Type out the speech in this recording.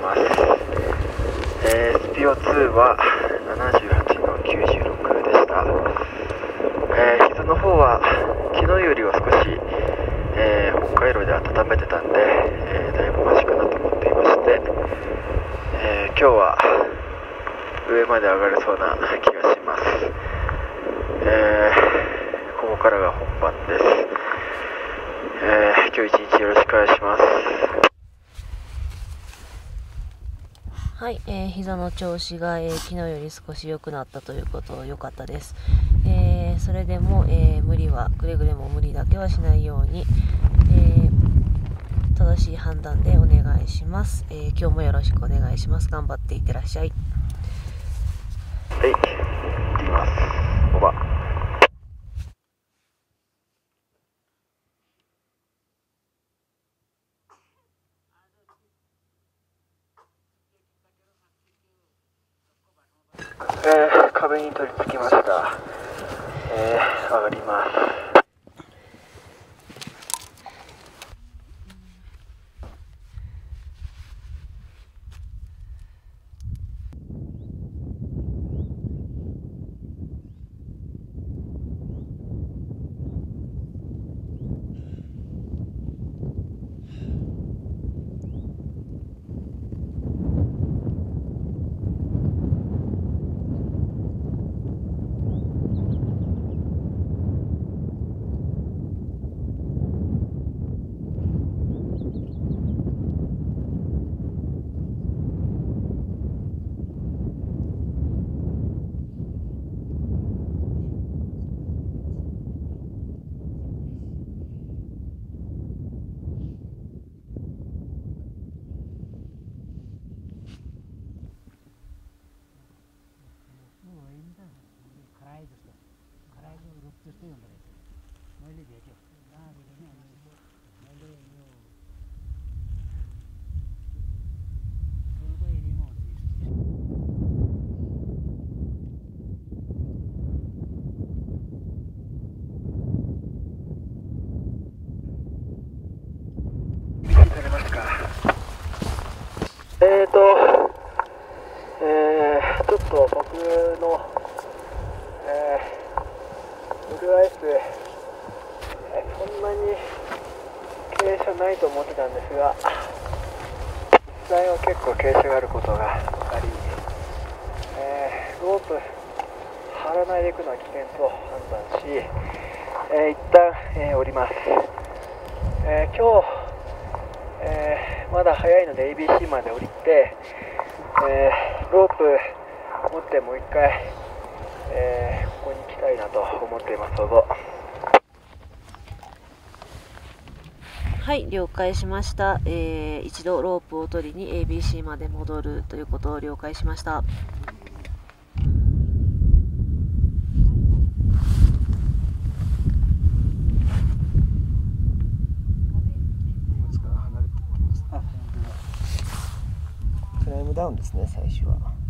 ます。SPO2 は78の96でした。膝の方は昨日よりは少し、北海道で温めてたんで、だいぶマシかなと思っていまして、今日は上まで上がれそうな気がします。ここからが本番です。今日一日よろしくお願いします。 はい、膝の調子が、昨日より少し良くなったということ良かったです。それでも、無理はくれぐれも無理だけはしないように、正しい判断でお願いします。今日もよろしくお願いします。頑張っていってらっしゃい。 はい、行ってきます。オーバー。壁に取り付きました。上がります。ちょっと僕の、LIS、そんなに傾斜ないと思ってたんですが、実際は結構傾斜があることがあり、ロープ張らないでいくのは危険と判断し、一旦、降ります。今日、まだ早いので ABC まで降りて、ロープ持ってもう一回、ここに来たいなと思っています。どうぞ。 はい、了解しました。一度ロープを取りに ABC まで戻るということを了解しました。 クライムダウンですね、最初は。